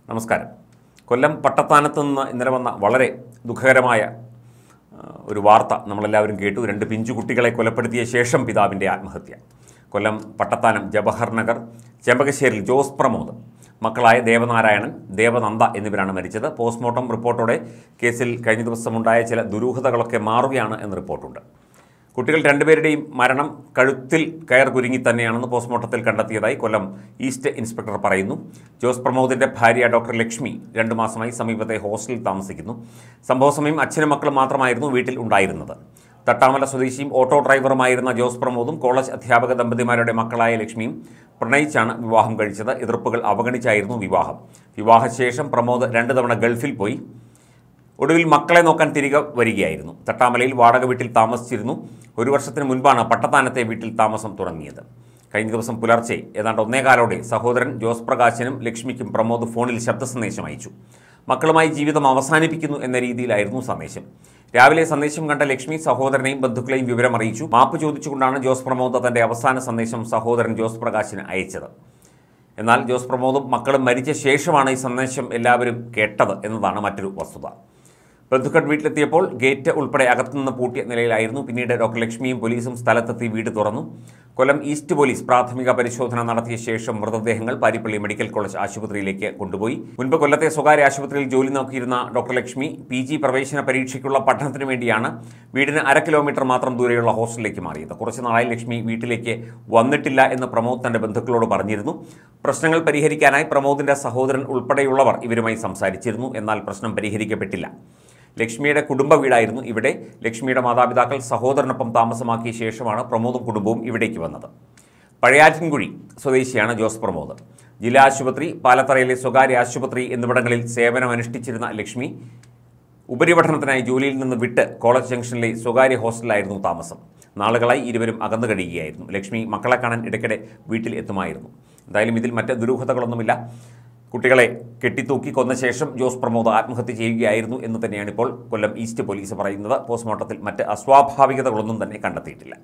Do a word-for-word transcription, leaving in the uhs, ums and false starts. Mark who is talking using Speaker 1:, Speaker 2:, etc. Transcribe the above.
Speaker 1: നമസ്കാരം. കൊല്ലം പട്ടത്താനത്ത് നിന്ന് ഇന്നലെ വന്ന വളരെ ദുഃഖകരമായ ഒരു വാർത്ത നമ്മളെല്ലാവരും കേട്ടു. രണ്ട് പിഞ്ചു കുട്ടികളെ കൊലപ്പെടുത്തിയ ശേഷം പിതാവിൻ്റെ ആത്മഹത്യ. കൊല്ലം പട്ടത്താനം ജവഹർ നഗർ ചെമ്പകശ്ശേരിൽ ജോസ് പ്രമോദ്, മക്കളായ ദേവനാരായണൻ, ദേവനന്ദ എന്നിവരാണ് മരിച്ചത്. പോസ്റ്റ്മോർട്ടം റിപ്പോർട്ടോടെ കേസിൽ കഴിഞ്ഞ ദിവസമുണ്ടായ ചില ദുരൂഹതകളൊക്കെ മാറുകയാണ് എന്ന് റിപ്പോർട്ടുണ്ട്. കുട്ടികൾ രണ്ടുപേരുടെയും മരണം കഴുത്തിൽ കയർ കുരുങ്ങി തന്നെയാണെന്ന് പോസ്റ്റ്മോർട്ടത്തിൽ കണ്ടെത്തിയതായി കൊല്ലം ഈസ്റ്റ് ഇൻസ്പെക്ടർ പറയുന്നു. ജോസ് പ്രമോദിൻ്റെ ഭാര്യ ഡോക്ടർ ലക്ഷ്മി രണ്ടു മാസമായി സമീപത്തെ ഹോസ്റ്റലിൽ താമസിക്കുന്നു. സംഭവസമയം അച്ഛനും മക്കളും മാത്രമായിരുന്നു വീട്ടിൽ ഉണ്ടായിരുന്നത്. തട്ടാമല സ്വദേശിയും ഓട്ടോ ഡ്രൈവറുമായിരുന്ന ജോസ് പ്രമോദും കോളേജ് അധ്യാപക ദമ്പതിമാരുടെ മക്കളായ ലക്ഷ്മിയും പ്രണയിച്ചാണ് വിവാഹം കഴിച്ചത്. എതിർപ്പുകൾ അവഗണിച്ചായിരുന്നു വിവാഹം. വിവാഹശേഷം പ്രമോദ് രണ്ട് തവണ ഗൾഫിൽ പോയി. ഒടുവിൽ മക്കളെ നോക്കാൻ തിരികെ വരികയായിരുന്നു. തട്ടാമലയിൽ വാടക വീട്ടിൽ താമസിച്ചിരുന്നു. ഒരു വർഷത്തിന് മുൻപാണ് പട്ടത്താനത്തെ വീട്ടിൽ താമസം തുടങ്ങിയത്. കഴിഞ്ഞ ദിവസം പുലർച്ചെ ഏതാണ്ട് ഒന്നേകാലോടെ സഹോദരൻ ജോസ് പ്രകാശിനും ലക്ഷ്മിക്കും പ്രമോദ് ഫോണിൽ ശബ്ദ സന്ദേശം അയച്ചു. മക്കളുമായി ജീവിതം അവസാനിപ്പിക്കുന്നു എന്ന രീതിയിലായിരുന്നു സന്ദേശം. രാവിലെ സന്ദേശം കണ്ട ലക്ഷ്മി സഹോദരനെയും ബന്ധുക്കളെയും വിവരം അറിയിച്ചു. മാപ്പ് ചോദിച്ചുകൊണ്ടാണ് ജോസ് പ്രമോദ് തൻ്റെ അവസാന സന്ദേശം സഹോദരൻ ജോസ് പ്രകാശിന് അയച്ചത്. എന്നാൽ ജോസ് പ്രമോദും മക്കളും മരിച്ച ശേഷമാണ് ഈ സന്ദേശം എല്ലാവരും കേട്ടത് എന്നതാണ് മറ്റൊരു വസ്തുത. ബന്ധുക്കൾ വീട്ടിലെത്തിയപ്പോൾ ഗേറ്റ് ഉൾപ്പെടെ അകത്തുനിന്ന് പൂട്ടിയ നിലയിലായിരുന്നു. പിന്നീട് ഡോക്ടർ ലക്ഷ്മിയും പോലീസും സ്ഥലത്തെത്തി വീട് തുറന്നു. കൊല്ലം ഈസ്റ്റ് പോലീസ് പ്രാഥമിക പരിശോധന നടത്തിയ ശേഷം മൃതദേഹങ്ങൾ പാരിപ്പള്ളി മെഡിക്കൽ കോളേജ് ആശുപത്രിയിലേക്ക് കൊണ്ടുപോയി. മുൻപ് കൊല്ലത്തെ സ്വകാര്യ ആശുപത്രിയിൽ ജോലി നോക്കിയിരുന്ന ഡോക്ടർ ലക്ഷ്മി പി ജി പ്രവേശന പരീക്ഷയ്ക്കുള്ള പഠനത്തിന് വേണ്ടിയാണ് വീടിന് അര കിലോമീറ്റർ മാത്രം ദൂരെയുള്ള ഹോസ്റ്റലിലേക്ക് മാറിയത്. കുറച്ചു നാളായി ലക്ഷ്മി വീട്ടിലേക്ക് വന്നിട്ടില്ല എന്ന് പ്രമോദ് തന്റെ ബന്ധുക്കളോട് പറഞ്ഞിരുന്നു. പ്രശ്നങ്ങൾ പരിഹരിക്കാനായി പ്രമോദിന്റെ സഹോദരൻ ഉൾപ്പെടെയുള്ളവർ ഇവരുമായി സംസാരിച്ചിരുന്നു. എന്നാൽ പ്രശ്നം പരിഹരിക്കപ്പെട്ടില്ല. ലക്ഷ്മിയുടെ കുടുംബ വീടായിരുന്നു ഇവിടെ. ലക്ഷ്മിയുടെ മാതാപിതാക്കൾ സഹോദരനൊപ്പം താമസമാക്കിയ ശേഷമാണ് പ്രമോദും കുടുംബവും ഇവിടേക്ക് വന്നത്. പഴയാറ്റിൻകുഴി സ്വദേശിയാണ് ജോസ് പ്രമോദ്. ജില്ലാ ആശുപത്രി, പാലത്തറയിലെ സ്വകാര്യ ആശുപത്രി എന്നിവിടങ്ങളിൽ സേവനമനുഷ്ഠിച്ചിരുന്ന ലക്ഷ്മി ഉപരിപഠനത്തിനായി ജോലിയിൽ നിന്ന് വിട്ട് കോളേജ് ജംഗ്ഷനിലെ സ്വകാര്യ ഹോസ്റ്റലിലായിരുന്നു താമസം. നാളുകളായി ഇരുവരും അകന്നു കഴിയുകയായിരുന്നു. ലക്ഷ്മി മക്കളെ കാണാൻ ഇടയ്ക്കിടെ വീട്ടിൽ എത്തുമായിരുന്നു. എന്തായാലും ഇതിൽ മറ്റ് ദുരൂഹതകളൊന്നുമില്ല. കുട്ടികളെ കെട്ടിത്തൂക്കി കൊന്ന ശേഷം ജോസ് പ്രമോദ് ആത്മഹത്യ ചെയ്യുകയായിരുന്നു എന്ന് തന്നെയാണ് ഇപ്പോൾ കൊല്ലം ഈസ്റ്റ് പോലീസ് പറയുന്നത്. പോസ്റ്റ്മോർട്ടത്തിൽ മറ്റ് അസ്വാഭാവികതകളൊന്നും തന്നെ കണ്ടെത്തിയിട്ടില്ല.